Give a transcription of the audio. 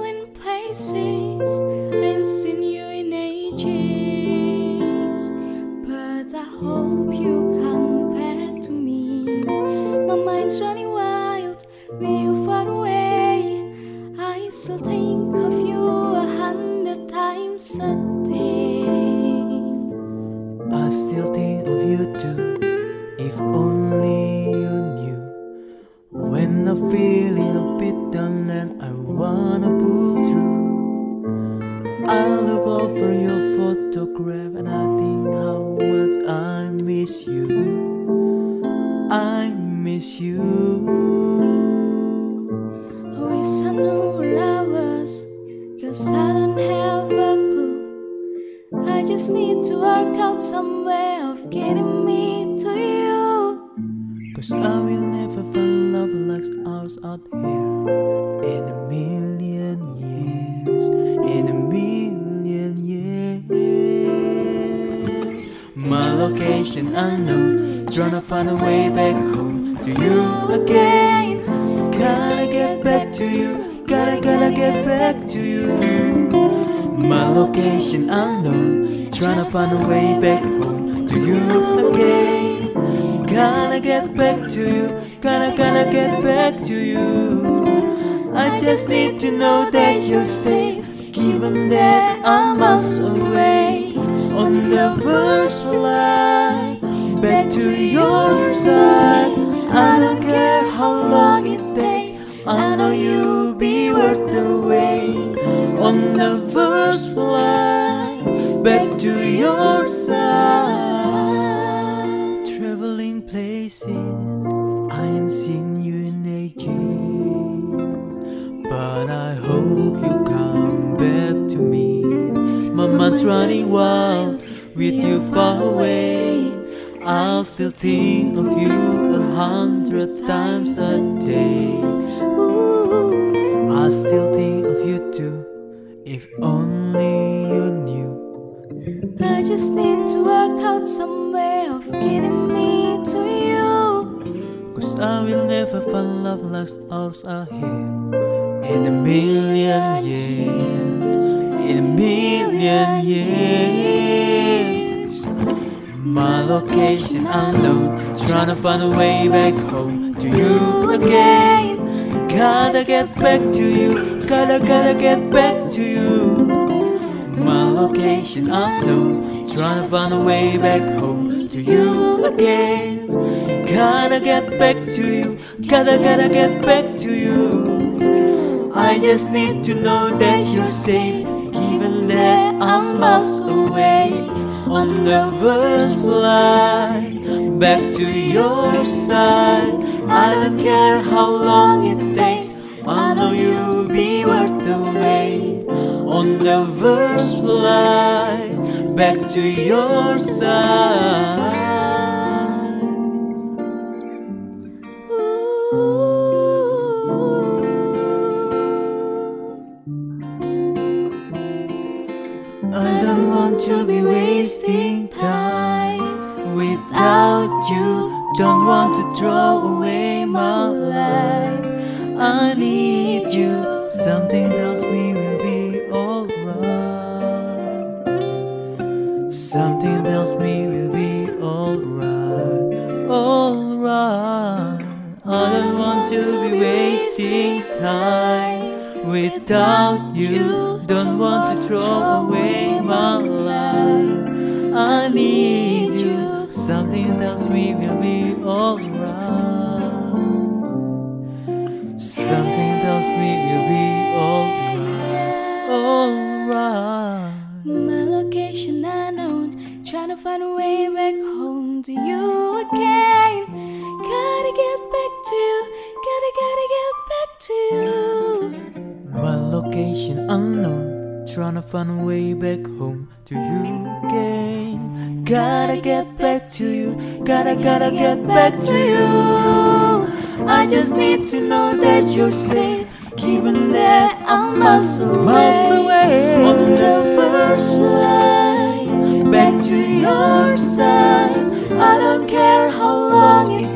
traveling places, ain't seen you in ages, but I hope you come back to me. My mind's running wild with you far away. I still think of you 100 times a day. I still think of you too. If only you knew. When I'm feeling a bit down and I wanna pull through, I look over your photograph and I think how much I miss you. I miss you. I wish I knew where I was, 'cause I don't have a clue. I just need to work out some way of getting me to you. 'Cause I will never find love like ours out here in a million years. In a million years. My location unknown, trying to find a way back home to you again. Gotta get back to you, gotta get back to you. My location unknown, trying to find a way back home to you again. Gotta get back to you, gotta get back to you. I just need to know that you're safe, given that I'm miles away. On the first flight back to your side, I don't care how long it takes, I know you'll be worth the wait. On the first flight back to your side, traveling places I ain't seen you in ages, but I hope you come back to me. My mind's running wild with you far away. I'll still think of you 100 times a day. I still think of you too. If only you knew. I just need to work out some way of getting me to you. 'Cause I will never find love like ours out here in a million years. In a million years. My location unknown, trying to find a way back home to you again. Gotta get back to you, gotta get back to you. My location unknown, trying to find a way back home to you again. Gotta get back to you, gotta get back to you. I just need to know that you're safe, given that I'm miles away. On the first flight back to your side, I don't care how long it takes, I know you'll be worth the wait. On the first flight back to your side. I don't want to be wasting time without you. Don't want to throw away my life. I need you. Something tells me we'll be alright. Something tells me we'll be alright. Alright. I don't want to be wasting time without you. Don't want to throw away my life. I need you. Something tells me we'll be alright. Something tells me we'll be alright. Alright. My location unknown, trying to find a way back home to you again. Gotta get back to you, gotta get back to you. My location unknown, trying to find a way back home to you again. Gotta get back to you, gotta get back to you. I just need to know that you're safe, given that I'm miles away. On the first flight back to your side, I don't care how long it